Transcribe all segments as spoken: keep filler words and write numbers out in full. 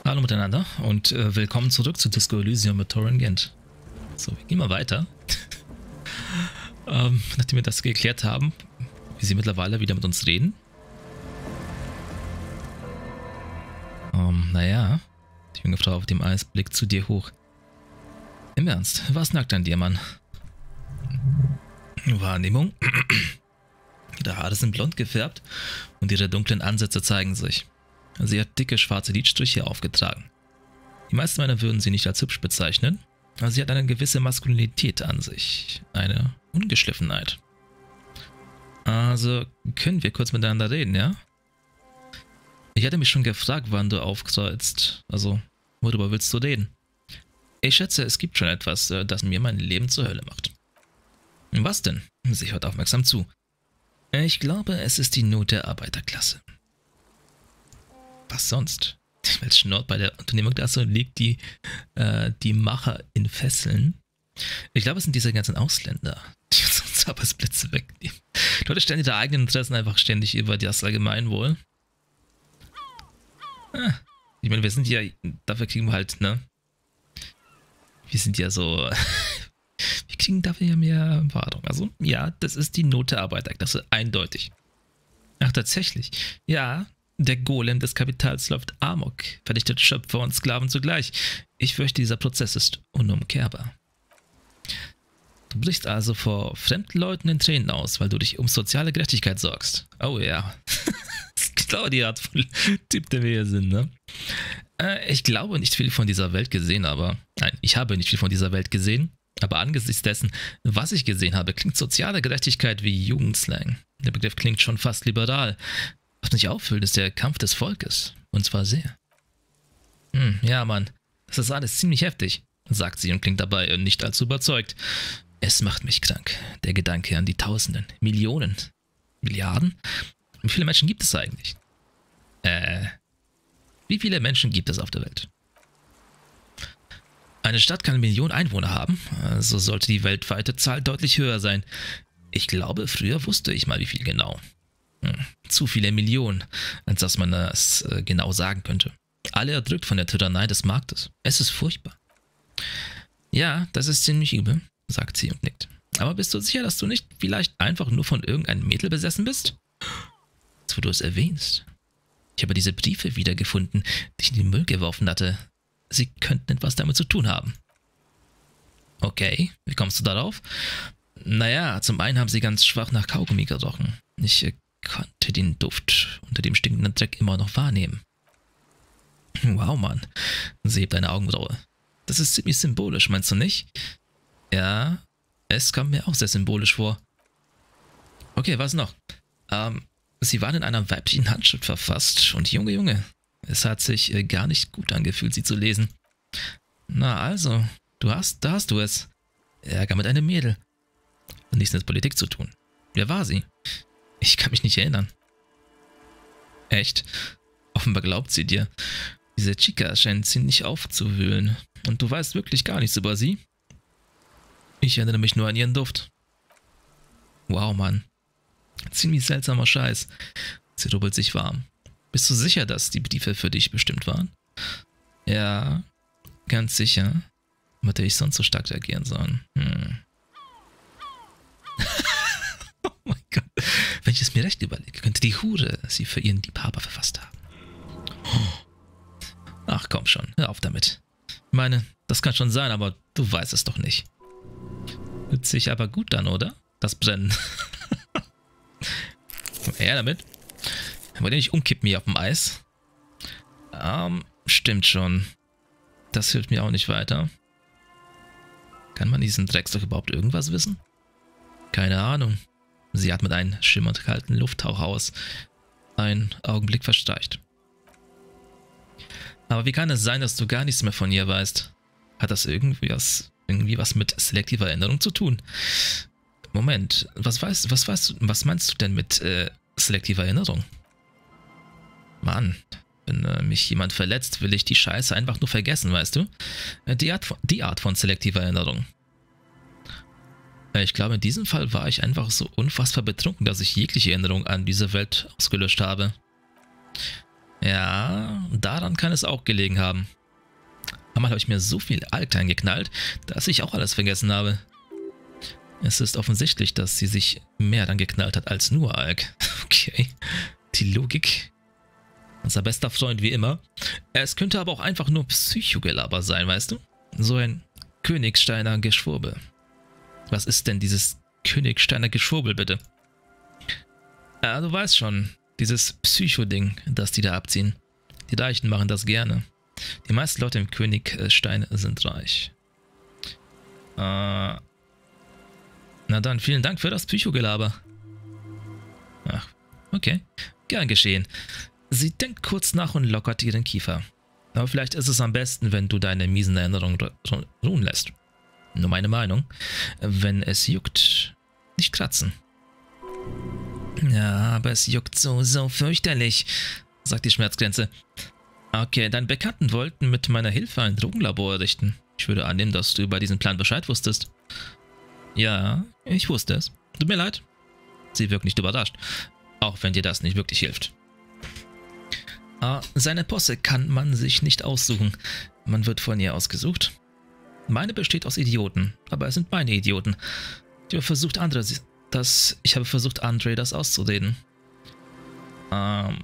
Hallo miteinander und äh, willkommen zurück zu Disco Elysium mit Torin Gent. So, wir gehen mal weiter. ähm, nachdem wir das geklärt haben, wie sie mittlerweile wieder mit uns reden. Ähm, naja, die junge Frau auf dem Eis blickt zu dir hoch. Im Ernst, was nackt an dir, Mann? Wahrnehmung. Ihre Haare sind blond gefärbt und ihre dunklen Ansätze zeigen sich. Sie hat dicke schwarze Lidstriche aufgetragen. Die meisten Männer würden sie nicht als hübsch bezeichnen, aber sie hat eine gewisse Maskulinität an sich, eine Ungeschliffenheit. Also können wir kurz miteinander reden, ja? Ich hatte mich schon gefragt, wann du aufkreuzt, also worüber willst du reden? Ich schätze, es gibt schon etwas, das mir mein Leben zur Hölle macht. Was denn? Sie hört aufmerksam zu. Ich glaube, es ist die Not der Arbeiterklasse. Was sonst? Welchen Ort bei der Unternehmerklasse liegt die, äh, die Macher in Fesseln? Ich glaube, es sind diese ganzen Ausländer, die uns unsere Arbeitsplätze wegnehmen. Die Leute stellen ihre eigenen Interessen einfach ständig über das Allgemeinwohl. Ah, ich meine, wir sind ja, dafür kriegen wir halt, ne? Wir sind ja so, wir kriegen dafür ja mehr Wahrung. Also, ja, das ist die Not der Arbeiterklasse, eindeutig. Ach, tatsächlich. Ja, der Golem des Kapitals läuft amok, vernichtet Schöpfer und Sklaven zugleich. Ich fürchte, dieser Prozess ist unumkehrbar. Du brichst also vor fremden Leuten in Tränen aus, weil du dich um soziale Gerechtigkeit sorgst. Oh ja. Das ist genau die Art von Typ, der wir hier sind, ne? Äh, ich glaube nicht viel von dieser Welt gesehen, aber... Nein, ich habe nicht viel von dieser Welt gesehen, aber angesichts dessen, was ich gesehen habe, klingt soziale Gerechtigkeit wie Jugendslang. Der Begriff klingt schon fast liberal. Was mich auffüllt, ist der Kampf des Volkes. Und zwar sehr. Hm, ja, Mann. Das ist alles ziemlich heftig, sagt sie und klingt dabei nicht allzu überzeugt. Es macht mich krank. Der Gedanke an die Tausenden, Millionen, Milliarden. Wie viele Menschen gibt es eigentlich? Äh, wie viele Menschen gibt es auf der Welt? Eine Stadt kann eine Million Einwohner haben, also sollte die weltweite Zahl deutlich höher sein. Ich glaube, früher wusste ich mal, wie viel genau. Hm, zu viele Millionen, als dass man das äh, genau sagen könnte. Alle erdrückt von der Tyrannei des Marktes. Es ist furchtbar. Ja, das ist ziemlich übel, sagt sie und nickt. Aber bist du sicher, dass du nicht vielleicht einfach nur von irgendeinem Mädel besessen bist? Jetzt, wo du es erwähnst. Ich habe diese Briefe wiedergefunden, die ich in den Müll geworfen hatte. Sie könnten etwas damit zu tun haben. Okay, wie kommst du darauf? Naja, zum einen haben sie ganz schwach nach Kaugummi gerochen. Ich äh, konnte den Duft unter dem stinkenden Dreck immer noch wahrnehmen. Wow, Mann. Sie hebt eine Augenbraue. Das ist ziemlich symbolisch, meinst du nicht? Ja, es kommt mir auch sehr symbolisch vor. Okay, was noch? Ähm, sie waren in einer weiblichen Handschrift verfasst und Junge, Junge, es hat sich äh, gar nicht gut angefühlt, sie zu lesen. Na also, du hast, da hast du es. Ärger mit einem Mädel. Nichts mit Politik zu tun. Wer war sie? Ich kann mich nicht erinnern. Echt? Offenbar glaubt sie dir. Diese Chica scheint ziemlich aufzuwühlen. Und du weißt wirklich gar nichts über sie? Ich erinnere mich nur an ihren Duft. Wow, Mann. Ziemlich seltsamer Scheiß. Sie rubbelt sich warm. Bist du sicher, dass die Briefe für dich bestimmt waren? Ja, ganz sicher. Was hätte ich sonst so stark reagieren sollen? Hm. Oh mein Gott. Wenn ich es mir recht überlege, könnte die Hure sie für ihren Liebhaber verfasst haben. Ach komm schon, hör auf damit. Ich meine, das kann schon sein, aber du weißt es doch nicht. Hört sich aber gut an, oder? Das Brennen. Her damit. Wollt ihr nicht umkippen hier auf dem Eis? Ähm, stimmt schon. Das hilft mir auch nicht weiter. Kann man diesen Drecksloch überhaupt irgendwas wissen? Keine Ahnung. Sie atmet einen schimmernd kalten Lufthauch aus. Ein Augenblick verstreicht. Aber wie kann es sein, dass du gar nichts mehr von ihr weißt? Hat das irgendwie was, irgendwie was mit selektiver Erinnerung zu tun? Moment, was weißt, was weißt du, was meinst du denn mit äh, selektiver Erinnerung? Mann, wenn äh, mich jemand verletzt, will ich die Scheiße einfach nur vergessen, weißt du? Äh, die Art von, die Art von selektiver Erinnerung. Äh, ich glaube, in diesem Fall war ich einfach so unfassbar betrunken, dass ich jegliche Erinnerung an diese Welt ausgelöscht habe. Ja, daran kann es auch gelegen haben. Einmal habe ich mir so viel Alk eingeknallt, dass ich auch alles vergessen habe. Es ist offensichtlich, dass sie sich mehr dann geknallt hat als nur Alk. Okay, die Logik. Unser bester Freund wie immer. Es könnte aber auch einfach nur Psychogelaber sein, weißt du? So ein Königsteiner Geschwurbel. Was ist denn dieses Königsteiner Geschwurbel, bitte? Ja, du weißt schon, dieses Psycho-Ding, das die da abziehen. Die Reichen machen das gerne. Die meisten Leute im Königstein sind reich. Äh, na dann, vielen Dank für das Psychogelaber. Ach, okay. Gern geschehen. Sie denkt kurz nach und lockert ihren Kiefer. Aber vielleicht ist es am besten, wenn du deine miesen Erinnerungen ruhen lässt. Nur meine Meinung. Wenn es juckt, nicht kratzen. Ja, aber es juckt so, so fürchterlich, sagt die Schmerzgrenze. Okay, deine Bekannten wollten mit meiner Hilfe ein Drogenlabor errichten. Ich würde annehmen, dass du über diesen Plan Bescheid wusstest. Ja, ich wusste es. Tut mir leid. Sie wirkt nicht überrascht. Auch wenn dir das nicht wirklich hilft. Ah, seine Posse kann man sich nicht aussuchen. Man wird von ihr ausgesucht. Meine besteht aus Idioten, aber es sind meine Idioten. Ich habe versucht, andere, das, ich habe versucht, Andre das auszureden. Ähm.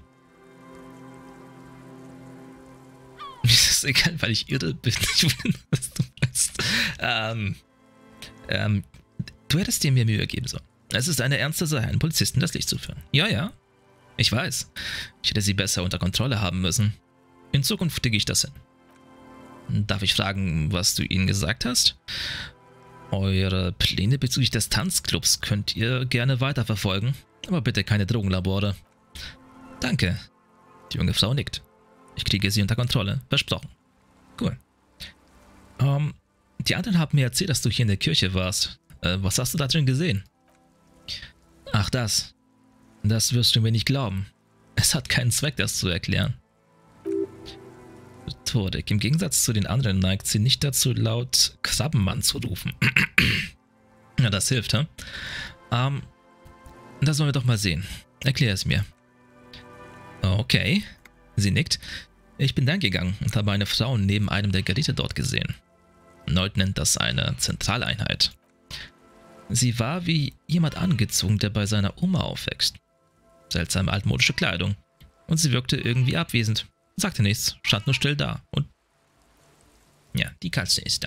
Mir ist es egal, weil ich irre bin. Ich will, was du weißt. Ähm. Ähm. Du hättest dir mehr Mühe geben sollen. Es ist eine ernste Sache, einen Polizisten das Licht zu führen. Ja, ja. Ich weiß. Ich hätte sie besser unter Kontrolle haben müssen. In Zukunft kriege ich das hin. Darf ich fragen, was du ihnen gesagt hast? Eure Pläne bezüglich des Tanzclubs könnt ihr gerne weiterverfolgen, aber bitte keine Drogenlabore. Danke. Die junge Frau nickt. Ich kriege sie unter Kontrolle. Versprochen. Cool. Ähm, die anderen haben mir erzählt, dass du hier in der Kirche warst. Äh, was hast du da drin gesehen? Ach, das. Das wirst du mir nicht glauben. Es hat keinen Zweck, das zu erklären. Rhetorik. Im Gegensatz zu den anderen neigt sie nicht dazu, laut Krabbenmann zu rufen. Na, das hilft, hä? Ähm, das wollen wir doch mal sehen. Erklär es mir. Okay. Sie nickt. Ich bin dann gegangen und habe eine Frau neben einem der Geräte dort gesehen. Neut nennt das eine Zentraleinheit. Sie war wie jemand angezogen, der bei seiner Oma aufwächst. Seltsame altmodische Kleidung. Und sie wirkte irgendwie abwesend. Sagte nichts, stand nur still da. Und ja, die Katze ist da.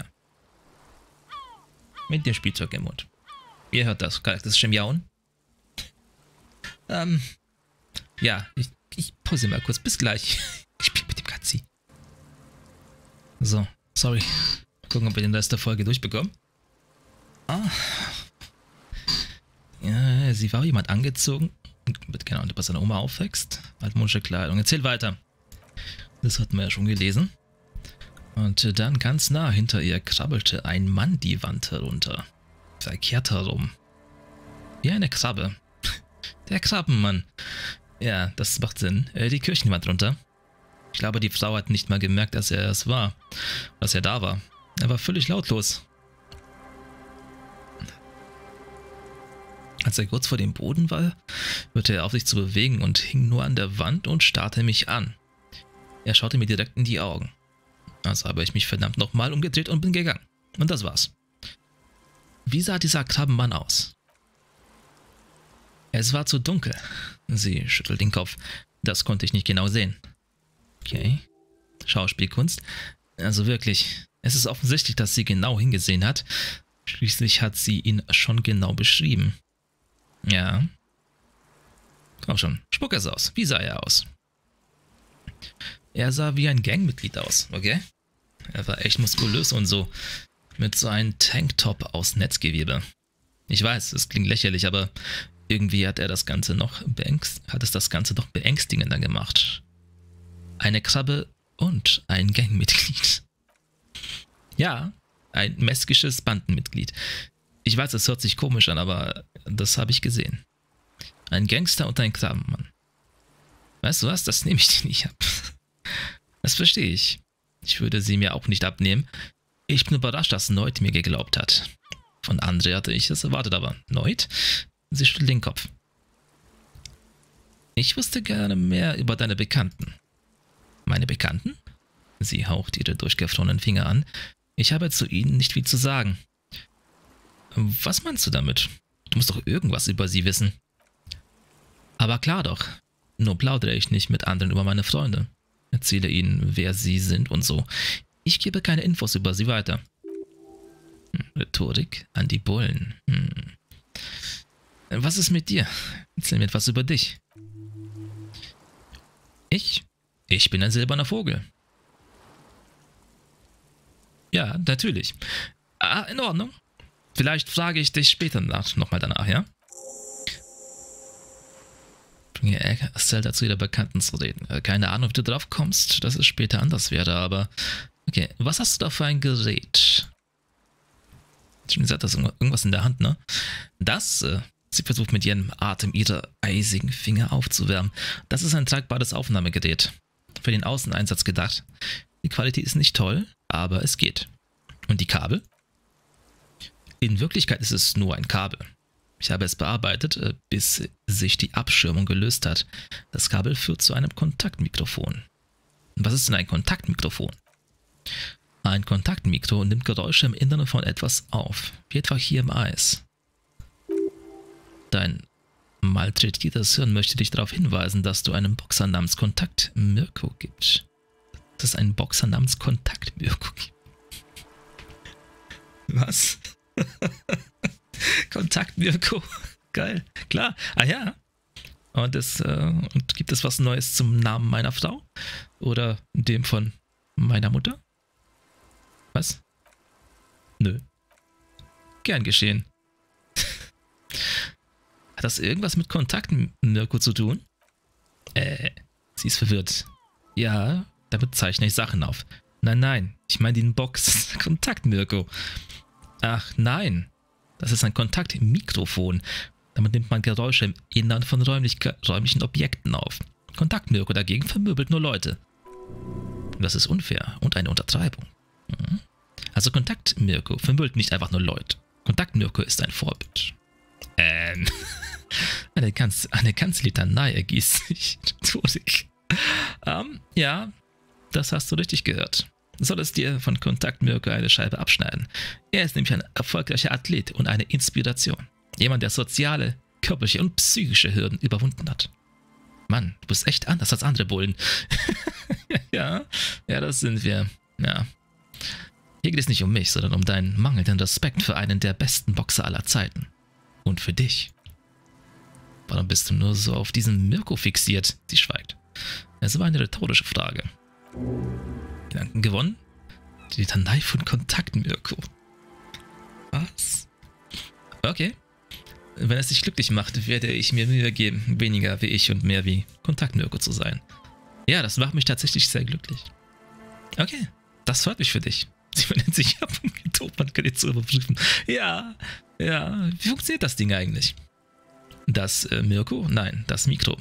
Mit dem Spielzeug im Mund. Ihr hört das charakteristische Miauen? Ähm, ja, ich, ich pause mal kurz. Bis gleich. Ich spiele mit dem Katzi. So, sorry. Mal gucken, ob wir den Rest der Folge durchbekommen. Ah. Ja, sie war jemand angezogen. Genau, der bei seiner Oma aufwächst. Altmodische Kleidung. Erzähl weiter. Das hatten wir ja schon gelesen. Und dann ganz nah hinter ihr krabbelte ein Mann die Wand herunter. Verkehrt herum. Wie eine Krabbe. Der Krabbenmann. Ja, das macht Sinn. Die Kirchenwand runter. Ich glaube, die Frau hat nicht mal gemerkt, dass er es war. Dass er da war. Er war völlig lautlos. Als er kurz vor dem Boden war, hörte er auf, sich zu bewegen und hing nur an der Wand und starrte mich an. Er schaute mir direkt in die Augen. Also habe ich mich verdammt nochmal umgedreht und bin gegangen. Und das war's. Wie sah dieser Krabbenmann aus? Es war zu dunkel. Sie schüttelt den Kopf. Das konnte ich nicht genau sehen. Okay. Schauspielkunst. Also wirklich, es ist offensichtlich, dass sie genau hingesehen hat. Schließlich hat sie ihn schon genau beschrieben. Ja. Komm schon, spuck es aus. Wie sah er aus? Er sah wie ein Gangmitglied aus, okay? Er war echt muskulös und so. Mit so einem Tanktop aus Netzgewebe. Ich weiß, es klingt lächerlich, aber irgendwie hat er das Ganze noch beängst hat es das Ganze noch beängstigender gemacht. Eine Krabbe und ein Gangmitglied. Ja, ein meskisches Bandenmitglied. Ich weiß, es hört sich komisch an, aber das habe ich gesehen. Ein Gangster und ein Krabbenmann. Weißt du was, das nehme ich dir nicht ab. Das verstehe ich. Ich würde sie mir auch nicht abnehmen. Ich bin überrascht, dass Neut mir geglaubt hat. Von Andre hatte ich es erwartet, aber Neut? Sie schüttelt den Kopf. Ich wüsste gerne mehr über deine Bekannten. Meine Bekannten? Sie haucht ihre durchgefrorenen Finger an. Ich habe zu ihnen nicht viel zu sagen. Was meinst du damit? Du musst doch irgendwas über sie wissen. Aber klar doch. Nur plaudere ich nicht mit anderen über meine Freunde. Erzähle ihnen, wer sie sind und so. Ich gebe keine Infos über sie weiter. Hm, Rhetorik an die Bullen. Hm. Was ist mit dir? Erzähl mir etwas über dich. Ich? Ich bin ein silberner Vogel. Ja, natürlich. Ah, in Ordnung. Vielleicht frage ich dich später nach, nochmal danach, ja? Bringe Estelle dazu, ihrer Bekannten zu reden. Keine Ahnung, wie du drauf kommst, dass es später anders wäre, aber... Okay, was hast du da für ein Gerät? Schon gesagt, das ist irgendwas in der Hand, ne? Das, äh, sie versucht mit ihrem Atem ihre eisigen Finger aufzuwärmen. Das ist ein tragbares Aufnahmegerät. Für den Außeneinsatz gedacht. Die Qualität ist nicht toll, aber es geht. Und die Kabel? In Wirklichkeit ist es nur ein Kabel. Ich habe es bearbeitet, bis sich die Abschirmung gelöst hat. Das Kabel führt zu einem Kontaktmikrofon. Was ist denn ein Kontaktmikrofon? Ein Kontaktmikro nimmt Geräusche im Inneren von etwas auf, wie etwa hier im Eis. Dein malträtiertes Hirn möchte dich darauf hinweisen, dass du einen Boxer namens Kontakt Mirko gibt. Dass es einen Boxer namens Kontakt Mirko gibt. Was? Kontakt Mirko. Geil. Klar. Ah ja. Und, es, äh, und gibt es was Neues zum Namen meiner Frau? Oder dem von meiner Mutter? Was? Nö. Gern geschehen. Hat das irgendwas mit Kontakt Mirko zu tun? Äh, sie ist verwirrt. Ja, damit zeichne ich Sachen auf. Nein, nein, ich meine den Box. Kontakt Mirko. Ach nein, das ist ein Kontaktmikrofon. Damit nimmt man Geräusche im Innern von räumlich, räumlichen Objekten auf. Kontakt Mirko dagegen vermöbelt nur Leute. Das ist unfair und eine Untertreibung. Mhm. Also Kontakt Mirko vermöbelt nicht einfach nur Leute. Kontakt Mirko ist ein Vorbild. Ähm, eine ganz, eine ganze Litanei ergießt sich. ähm, ja, das hast du richtig gehört. Soll es dir von Kontakt Mirko eine Scheibe abschneiden. Er ist nämlich ein erfolgreicher Athlet und eine Inspiration. Jemand, der soziale, körperliche und psychische Hürden überwunden hat. Mann, du bist echt anders als andere Bullen. ja, ja, das sind wir. Ja. Hier geht es nicht um mich, sondern um deinen mangelnden Respekt für einen der besten Boxer aller Zeiten. Und für dich. Warum bist du nur so auf diesen Mirko fixiert? Sie schweigt. Es war eine rhetorische Frage. Gedanken gewonnen? Die Litanei von Kontakt Mirko. Was? Okay. Wenn es dich glücklich macht, werde ich mir Mühe geben, weniger wie ich und mehr wie Kontakt Mirko zu sein. Ja, das macht mich tatsächlich sehr glücklich. Okay, das freut mich für dich. Sie wendet sich ab, um die Todbandgerät zu überprüfen. Ja, ja, wie funktioniert das Ding eigentlich? Das äh, Mirko? Nein, das Mikro.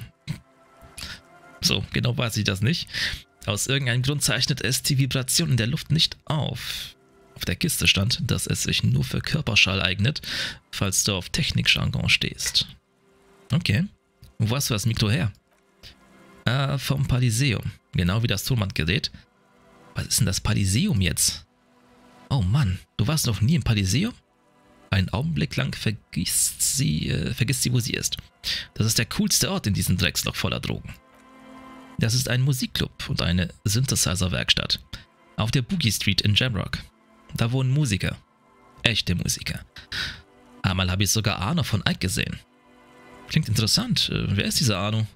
So, genau weiß ich das nicht. Aus irgendeinem Grund zeichnet es die Vibration in der Luft nicht auf. Auf der Kiste stand, dass es sich nur für Körperschall eignet, falls du auf Technikjargon stehst. Okay. Wo hast du das Mikro her? Äh, vom Paliseum. Genau wie das Tonbandgerät. Was ist denn das Paliseum jetzt? Oh Mann, du warst noch nie im Paliseum? Einen Augenblick lang vergisst sie, äh, vergisst sie, wo sie ist. Das ist der coolste Ort in diesem Drecksloch voller Drogen. Das ist ein Musikclub und eine Synthesizer-Werkstatt. Auf der Boogie Street in Jamrock. Da wohnen Musiker. Echte Musiker. Einmal habe ich sogar Arno von Ike gesehen. Klingt interessant. Äh, wer ist dieser Arno?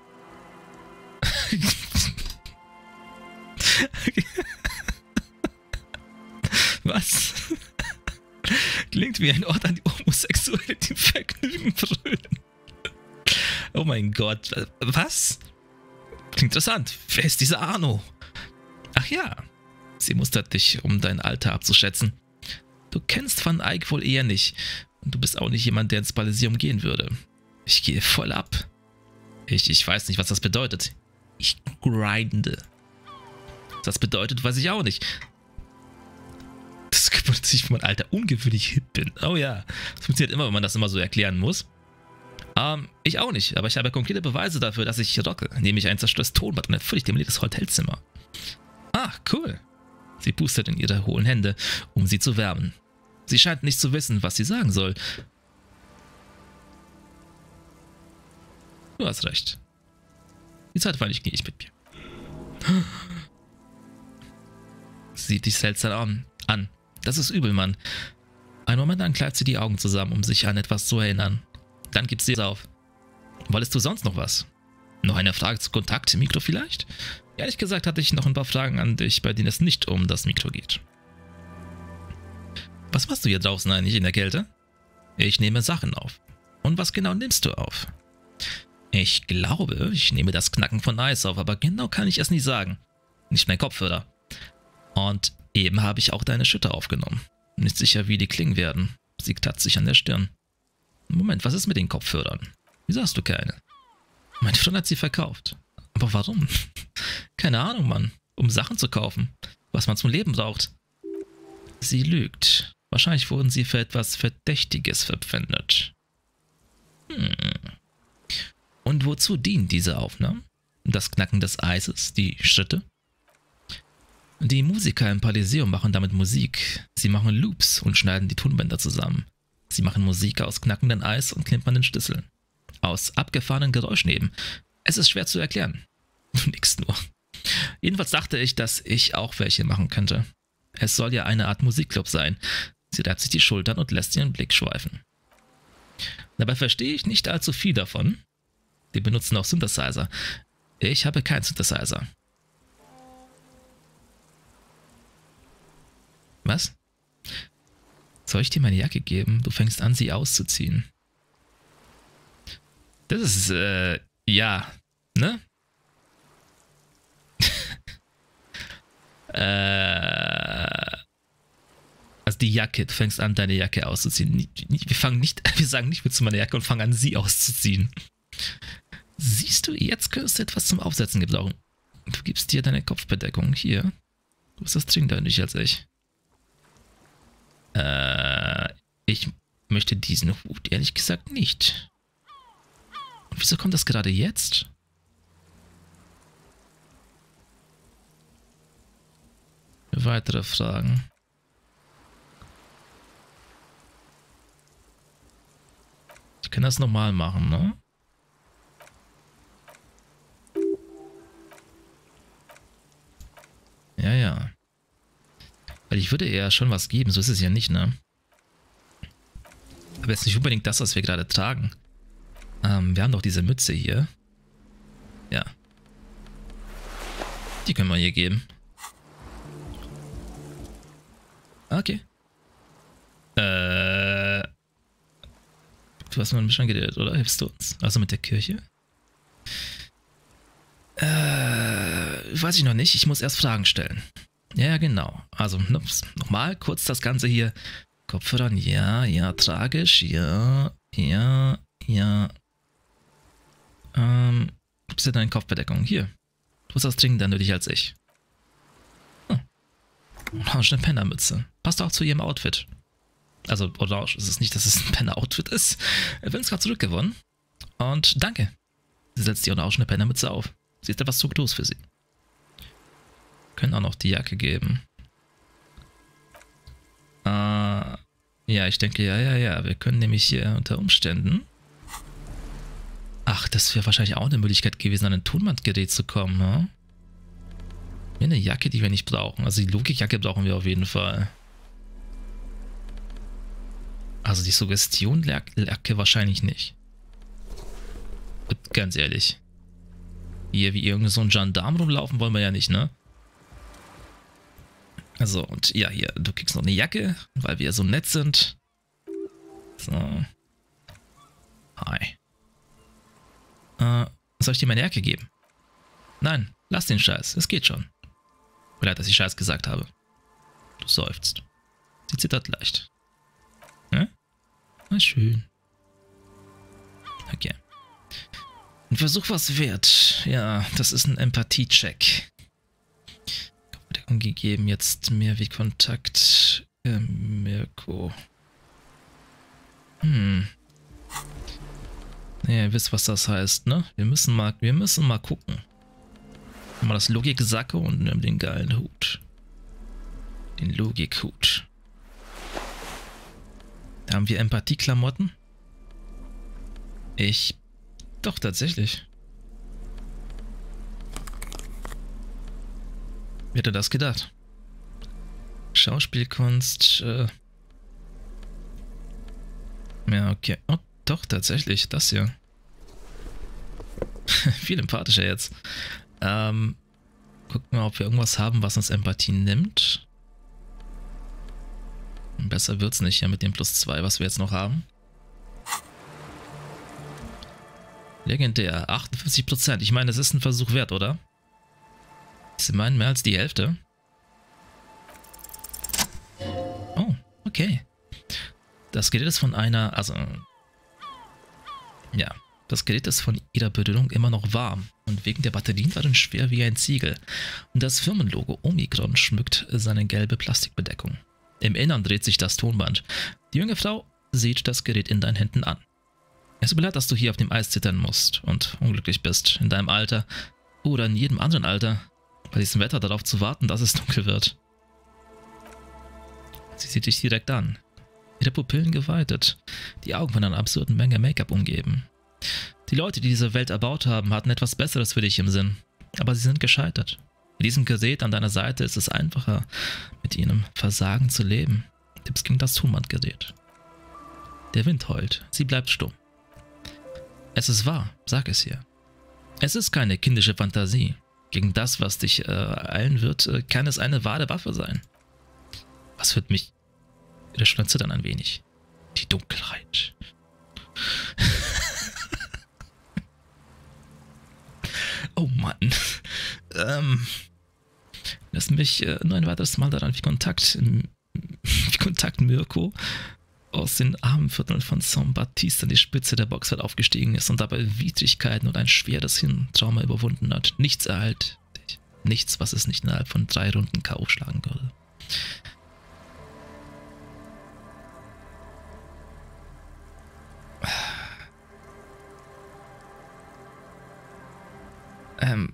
Was? Klingt wie ein Ort, an die Homosexuelle die Vergnügen frönen. Oh mein Gott. Was? Klingt interessant. Wer ist dieser Arno? Ach ja. Sie mustert dich, um dein Alter abzuschätzen. Du kennst Van Eyck wohl eher nicht. Und du bist auch nicht jemand, der ins Paliseum gehen würde. Ich gehe voll ab. Ich, ich weiß nicht, was das bedeutet. Ich grinde. Was das bedeutet, weiß ich auch nicht. Das bedeutet, dass ich für mein Alter ungewöhnlich hip bin. Oh ja. Das funktioniert immer, wenn man das immer so erklären muss. Ähm, ich auch nicht, aber ich habe konkrete Beweise dafür, dass ich rocke, indem ich ein zerstörtes Tonband und ein völlig demoliertes Hotelzimmer. Ah, cool. Sie pustet in ihre hohlen Hände, um sie zu wärmen. Sie scheint nicht zu wissen, was sie sagen soll. Du hast recht. Die Zeit war nicht gnädig mit mir. Sie sieht dich seltsam an. Das ist übel, Mann. Einen Moment lang kneift sie die Augen zusammen, um sich an etwas zu erinnern. Dann gibt sie es auf. Wolltest du sonst noch was? Noch eine Frage zu Kontakt, Mikro vielleicht? Ehrlich gesagt hatte ich noch ein paar Fragen an dich, bei denen es nicht um das Mikro geht. Was machst du hier draußen eigentlich in der Kälte? Ich nehme Sachen auf. Und was genau nimmst du auf? Ich glaube, ich nehme das Knacken von Eis auf, aber genau kann ich es nicht sagen. Nicht mein Kopfhörer. Und eben habe ich auch deine Schütter aufgenommen. Nicht sicher, wie die klingen werden. Sie kratzt sich an der Stirn. Moment, was ist mit den Kopfhörern? Wieso hast du keine? Mein Freund hat sie verkauft. Aber warum? Keine Ahnung, Mann. Um Sachen zu kaufen, was man zum Leben braucht. Sie lügt. Wahrscheinlich wurden sie für etwas Verdächtiges verpfändet. Hm. Und wozu dienen diese Aufnahmen? Das Knacken des Eises, die Schritte? Die Musiker im Paliseum machen damit Musik. Sie machen Loops und schneiden die Tonbänder zusammen. Sie machen Musik aus knackendem Eis und klimpernden Schlüsseln. Aus abgefahrenen Geräuschen eben. Es ist schwer zu erklären. Du nickst nur. Jedenfalls dachte ich, dass ich auch welche machen könnte. Es soll ja eine Art Musikclub sein. Sie reibt sich die Schultern und lässt ihren Blick schweifen. Dabei verstehe ich nicht allzu viel davon. Die benutzen auch Synthesizer. Ich habe keinen Synthesizer. Was? Soll ich dir meine Jacke geben? Du fängst an, sie auszuziehen. Das ist, äh, ja, ne? äh, also die Jacke, du fängst an, deine Jacke auszuziehen. Wir fangen nicht, wir sagen nicht, willst du meine Jacke und fangen an, sie auszuziehen. Siehst du, jetzt könntest du etwas zum Aufsetzen gebrauchen. Du gibst dir deine Kopfbedeckung. Hier. Du bist das dringender nicht als ich. Äh, ich möchte diesen Hut ehrlich gesagt nicht. Und wieso kommt das gerade jetzt? Weitere Fragen. Ich kann das nochmal machen, ne? Ja, ja. Weil ich würde eher schon was geben, so ist es ja nicht, ne? Aber jetzt nicht unbedingt das, was wir gerade tragen. Ähm, wir haben doch diese Mütze hier. Ja. Die können wir hier geben. Okay. Äh. Du hast mal ein bisschen geredet, oder? Hilfst du uns? Also mit der Kirche? Äh. Weiß ich noch nicht. Ich muss erst Fragen stellen. Ja, genau. Also, nochmal kurz das Ganze hier. Kopfhörern, ja, ja, tragisch, ja, ja, ja. Ähm, du bist ja deine Kopfbedeckung. Hier. Du bist das dringender nötig als ich. Hm. Orange eine Pennermütze. Passt auch zu ihrem Outfit. Also, orange ist es nicht, dass es ein Penner-Outfit ist. Wir haben es gerade zurückgewonnen. Und danke. Sie setzt die orange Pennermütze auf. Sie ist etwas zu groß für sie. Können auch noch die Jacke geben. Äh, ja, ich denke, ja, ja, ja. Wir können nämlich hier unter Umständen... Ach, das wäre wahrscheinlich auch eine Möglichkeit gewesen, an ein Tonbandgerät zu kommen, ne? Eine Jacke, die wir nicht brauchen. Also die Logikjacke brauchen wir auf jeden Fall. Also die Suggestion-Jacke wahrscheinlich nicht. Und ganz ehrlich. Hier wie irgend so ein Gendarm rumlaufen wollen wir ja nicht, ne? Also, und ja, hier, du kriegst noch eine Jacke, weil wir so nett sind. So. Hi. Äh, soll ich dir meine Jacke geben? Nein, lass den Scheiß, es geht schon. Mir leid, dass ich Scheiß gesagt habe. Du seufzt. Sie zittert leicht. Hm? Na schön. Okay. Ein Versuch was wert. Ja, das ist ein Empathie-Check. Gegeben, jetzt mehr wie Kontakt. Äh, Mirko. Hm. Ja, ihr wisst, was das heißt, ne? Wir müssen mal, wir müssen mal gucken. Mal das Logiksacke und nimm den geilen Hut. Den Logikhut. Da haben wir Empathie-Klamotten. Ich... Doch, tatsächlich. Wer hätte das gedacht? Schauspielkunst, äh... Ja, okay. Oh, doch, tatsächlich, das hier. Viel empathischer jetzt. Ähm, gucken wir, ob wir irgendwas haben, was uns Empathie nimmt. Besser wird's nicht hier mit dem plus zwei, was wir jetzt noch haben. Legendär, achtundfünfzig Prozent. Ich meine, es ist ein Versuch wert, oder? Sie meinen mehr als die Hälfte. Oh, okay. Das Gerät ist von einer, also... Ja, das Gerät ist von ihrer Berührung immer noch warm und wegen der Batterien war es schwer wie ein Ziegel. Und das Firmenlogo Omikron schmückt seine gelbe Plastikbedeckung. Im Innern dreht sich das Tonband. Die junge Frau sieht das Gerät in deinen Händen an. Es tut mir leid, dass du hier auf dem Eis zittern musst und unglücklich bist, in deinem Alter oder in jedem anderen Alter, bei diesem Wetter darauf zu warten, dass es dunkel wird. Sie sieht dich direkt an. Ihre Pupillen geweitet, die Augen von einer absurden Menge Make-up umgeben. Die Leute, die diese Welt erbaut haben, hatten etwas Besseres für dich im Sinn, aber sie sind gescheitert. Mit diesem Gerät an deiner Seite ist es einfacher, mit ihnen Versagen zu leben. Tipps gegen das Tonbandgerät. Der Wind heult, sie bleibt stumm. Es ist wahr, sag es ihr. Es ist keine kindische Fantasie. Gegen das, was dich äh, eilen wird, äh, kann es eine wahre Waffe sein. Was wird mich... Der Stirn zittern ein wenig. Die Dunkelheit. Oh Mann. ähm... Lass mich äh, nur ein weiteres Mal daran, wie Kontakt... wie Kontakt Mirko aus den Armenvierteln von Saint-Baptiste an die Spitze der Boxwelt aufgestiegen ist und dabei Widrigkeiten und ein schweres Hirntrauma überwunden hat. Nichts ereilt dich. Nichts, was es nicht innerhalb von drei Runden K O schlagen würde. Ähm...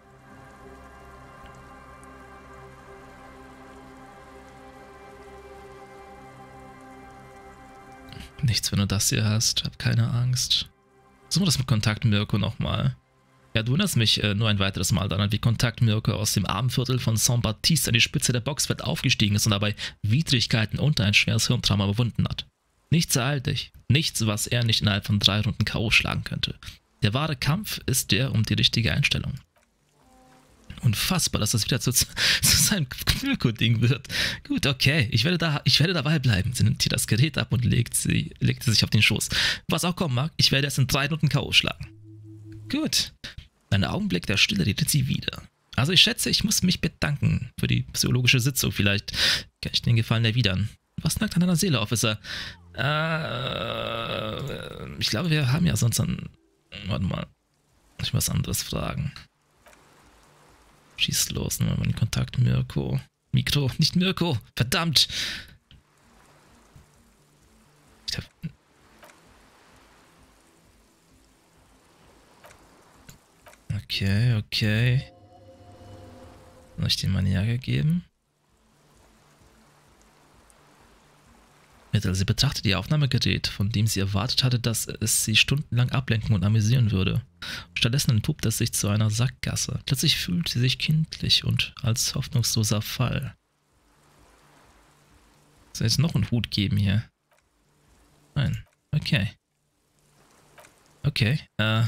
Nichts, wenn du das hier hast. Hab keine Angst. Versuchen wir das mit Kontakt Mirko nochmal. Ja, du erinnerst mich äh, nur ein weiteres Mal daran, wie Kontakt Mirko aus dem Armenviertel von Saint-Baptiste an die Spitze der Boxwelt aufgestiegen ist und dabei Widrigkeiten und ein schweres Hirntrauma überwunden hat. Nichts ereilt dich. Nichts, was er nicht innerhalb von drei Runden K O schlagen könnte. Der wahre Kampf ist der um die richtige Einstellung. Unfassbar, dass das wieder zu, zu seinem Mirko-Ding wird. Gut, okay, ich werde, da, ich werde dabei bleiben. Sie nimmt hier das Gerät ab und legt sie, legt sie sich auf den Schoß. Was auch kommen mag, ich werde es in drei Minuten K O schlagen. Gut. Ein Augenblick der Stille redet sie wieder. Also ich schätze, ich muss mich bedanken für die psychologische Sitzung. Vielleicht kann ich den Gefallen erwidern. Was nagt an deiner Seele, Officer? Äh, ich glaube, wir haben ja sonst ein... Warte mal. Muss ich was anderes fragen. Schieß los, nehmen wir mal den Kontakt Mirko. Mikro, nicht Mirko. Verdammt. Ich hab... Okay, okay. Soll ich dem mal näher gegeben? Mittel, sie betrachtet ihr Aufnahmegerät, von dem sie erwartet hatte, dass es sie stundenlang ablenken und amüsieren würde. Stattdessen entpuppt es sich zu einer Sackgasse. Plötzlich fühlt sie sich kindlich und als hoffnungsloser Fall. Soll es noch einen Hut geben hier? Nein. Okay. Okay, äh...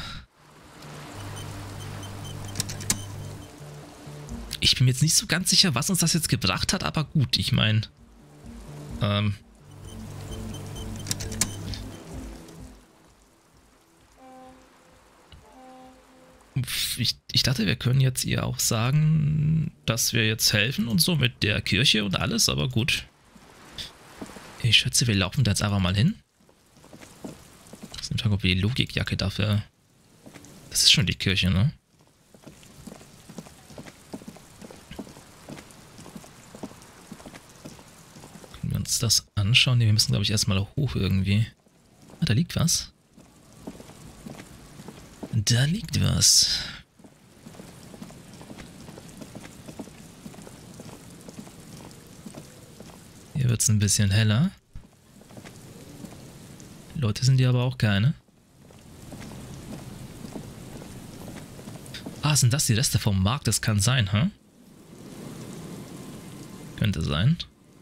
Ich bin mir jetzt nicht so ganz sicher, was uns das jetzt gebracht hat, aber gut, ich meine... Ähm... Ich, ich dachte, wir können jetzt ihr auch sagen, dass wir jetzt helfen und so mit der Kirche und alles, aber gut. Ich schätze, wir laufen da jetzt einfach mal hin. Ich muss fragen, ob wir die Logikjacke dafür... Das ist schon die Kirche, ne? Können wir uns das anschauen? Nee, wir müssen, glaube ich, erstmal hoch irgendwie. Ah, da liegt was. Da liegt was. Hier wird es ein bisschen heller. Leute sind hier aber auch keine. Ah, sind das die Reste vom Markt? Das kann sein, hä? Huh? Könnte sein.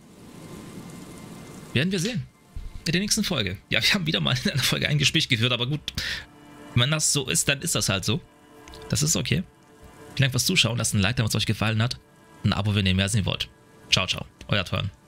Werden wir sehen. In der nächsten Folge. Ja, wir haben wieder mal in einer Folge ein Gespräch geführt, aber gut. Wenn das so ist, dann ist das halt so. Das ist okay. Vielen Dank fürs Zuschauen. Lasst ein Like da, wenn es euch gefallen hat. Ein Abo, wenn ihr mehr sehen wollt. Ciao, ciao. Euer Turn.